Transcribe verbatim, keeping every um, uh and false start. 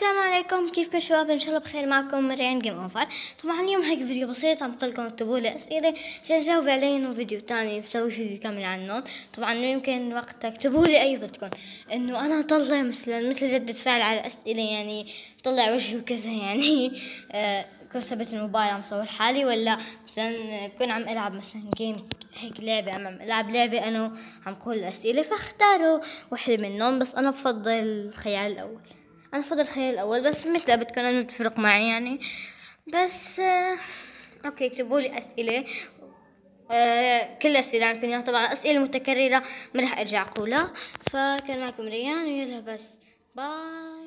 السلام عليكم، كيفكم شباب؟ ان شاء الله بخير. معكم ريان جيم اوفر. طبعا اليوم هيك فيديو بسيط، عم بقول لكم اكتبوا لي اسئله عشان اجاوب عليهم، وفيديو تاني بسوي فيديو كامل عنهم. طبعا يمكن وقت اكتبوا لي اي بدكم، انه انا اطلع مثلا مثل ردة فعل على اسئله، يعني طلع وجهي وكذا يعني آه كنت ثبت الموبايل عم صور حالي، ولا مثلا بكون عم العب مثلا جيم هيك لعبة، عم العب لعبة انا عم قول الاسئلة، فاختاروا وحدة منهم. بس انا بفضل الخيار الاول، انا بفضل الخيار الاول بس مثل بتكون انه بتفرق معي يعني. بس آه اوكي، اكتبوا لي اسئلة، آه كل الاسئلة عندكم اياها، طبعا اسئلة متكررة ما راح ارجع اقولها. فكان معكم ريان، ويلا بس باي.